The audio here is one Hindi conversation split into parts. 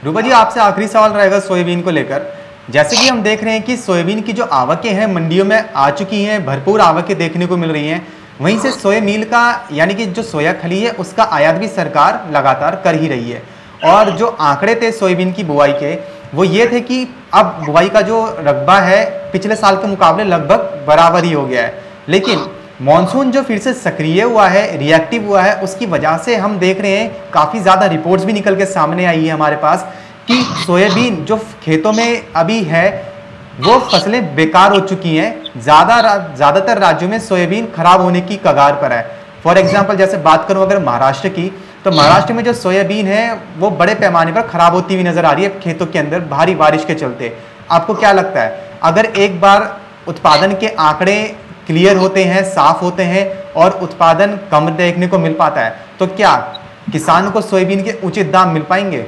रूपा जी, आपसे आखिरी सवाल रहेगा सोयाबीन को लेकर। जैसे कि हम देख रहे हैं कि सोयाबीन की जो आवकें हैं मंडियों में आ चुकी हैं, भरपूर आवकें देखने को मिल रही हैं। वहीं से सोया मील का यानी कि जो सोया खली है उसका आयात भी सरकार लगातार कर ही रही है। और जो आंकड़े थे सोयाबीन की बुआई के, वो ये थे कि अब बुआई का जो रकबा है पिछले साल के मुकाबले लगभग बराबर ही हो गया है। लेकिन मॉनसून जो फिर से सक्रिय हुआ है, रिएक्टिव हुआ है, उसकी वजह से हम देख रहे हैं काफ़ी ज़्यादा रिपोर्ट्स भी निकल के सामने आई है हमारे पास कि सोयाबीन जो खेतों में अभी है वो फसलें बेकार हो चुकी हैं। ज़्यादातर राज्यों में सोयाबीन खराब होने की कगार पर है। फॉर एग्जांपल जैसे बात करूं अगर महाराष्ट्र की, तो महाराष्ट्र में जो सोयाबीन है वो बड़े पैमाने पर खराब होती हुई नजर आ रही है खेतों के अंदर भारी बारिश के चलते। आपको क्या लगता है, अगर एक बार उत्पादन के आंकड़े क्लियर होते हैं, साफ होते हैं और उत्पादन कम देखने को मिल पाता है, तो क्या किसान को सोयाबीन के उचित दाम मिल पाएंगे?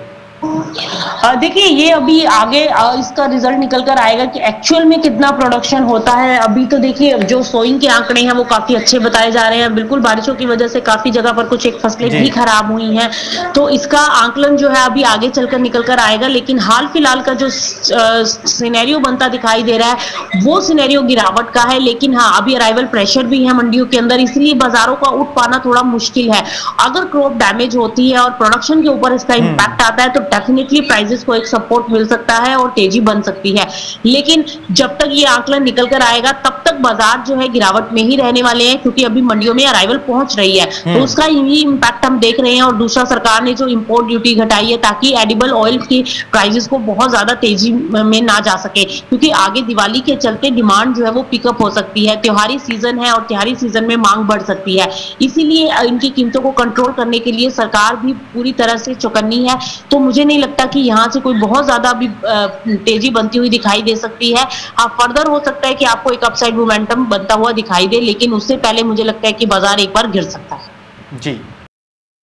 देखिए, ये अभी आगे इसका रिजल्ट निकल कर आएगा कि एक्चुअल में कितना प्रोडक्शन होता है। अभी तो देखिए जो सोइंग के आंकड़े हैं वो काफी अच्छे बताए जा रहे हैं। बिल्कुल बारिशों की वजह से काफी जगह पर कुछ एक फसलें भी खराब हुई हैं, तो इसका आंकलन जो है अभी आगे चलकर निकल कर आएगा। लेकिन हाल फिलहाल का जो सिनेरियो बनता दिखाई दे रहा है वो सिनेरियो गिरावट का है। लेकिन हाँ, अभी अराइवल प्रेशर भी है मंडियों के अंदर, इसलिए बाजारों का उठ पाना थोड़ा मुश्किल है। अगर क्रॉप डैमेज होती है और प्रोडक्शन के ऊपर इसका इम्पैक्ट आता है तो डेफिनेटली प्राइसेस को एक सपोर्ट मिल सकता है और तेजी बन सकती है। लेकिन जब तक ये आंकलन निकल कर आएगा तब तक बाजार जो है गिरावट में ही रहने वाले हैं, क्योंकि अभी मंडियों में अराइवल पहुंच रही है, तो उसका यही इम्पैक्ट हम देख रहे हैं। और दूसरा, सरकार ने जो इंपोर्ट ड्यूटी घटाई है ताकि एडिबल ऑयल की प्राइसेस को बहुत ज्यादा तेजी में ना जा सके, क्योंकि आगे दिवाली के चलते डिमांड जो है वो पिकअप हो सकती है। त्योहारी सीजन है और त्योहारी सीजन में मांग बढ़ सकती है, इसीलिए इनकी कीमतों को कंट्रोल करने के लिए सरकार भी पूरी तरह से चौकन्नी है। तो मुझे नहीं लगता कि यहाँ से कोई बहुत ज्यादा भी तेजी बनती हुई दिखाई दे सकती है। हाँ, फर्दर हो सकता है कि आपको एक अपसाइड मोमेंटम बनता हुआ दिखाई दे, लेकिन उससे पहले मुझे लगता है कि बाजार एक बार गिर सकता है। जी।